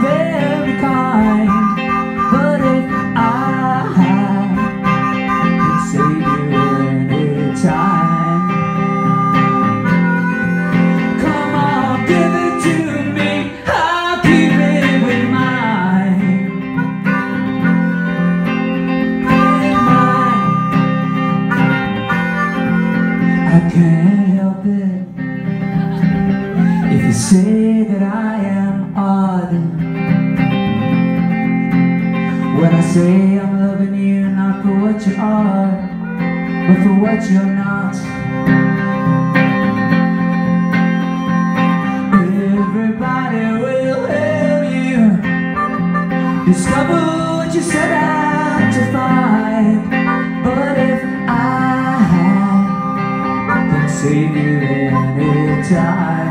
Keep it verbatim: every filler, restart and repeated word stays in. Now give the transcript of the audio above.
very kind. But if I could save you anytime, come on, give it to me, I'll keep it with mine. With mine. I can't help it if you say that I am odd. When I say I'm loving you, not for what you are, but for what you're not. Everybody will help you discover what you set out to find. But if I can save you anytime,